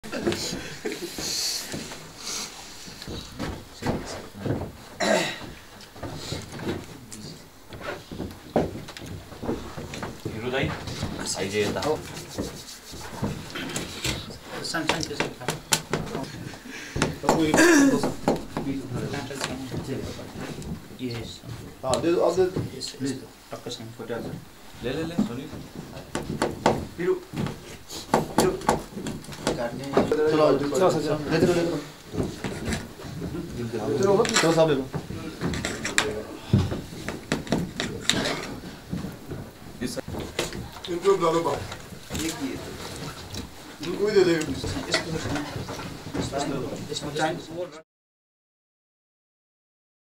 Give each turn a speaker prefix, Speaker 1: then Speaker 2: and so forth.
Speaker 1: हिरोलाई अहिले यता हो
Speaker 2: सानसानो त्यसो Yes. Yes. Takkasan photo aja.
Speaker 1: ले सोनी
Speaker 3: Biru. Karne. Chalo. Chalo सामने लो. इनको डालो बाहर. ये की है. इनको ही दे दे. इसको.